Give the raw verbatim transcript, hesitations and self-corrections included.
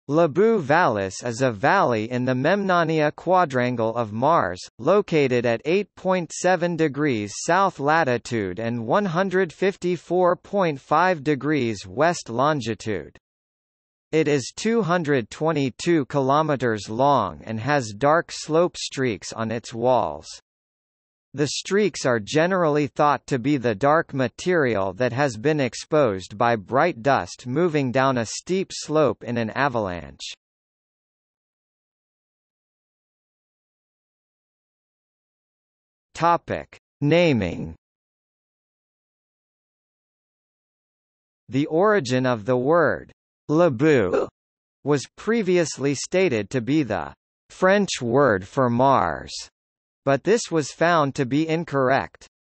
Labou Vallis is a valley in the Memnonia quadrangle of Mars, located at eight point seven degrees south latitude and one hundred fifty-four point five degrees west longitude. It is two hundred twenty-two kilometers long and has dark slope streaks on its walls. The streaks are generally thought to be the dark material that has been exposed by bright dust moving down a steep slope in an avalanche. Topic: Naming. The origin of the word Labou was previously stated to be the French word for Mars, but this was found to be incorrect.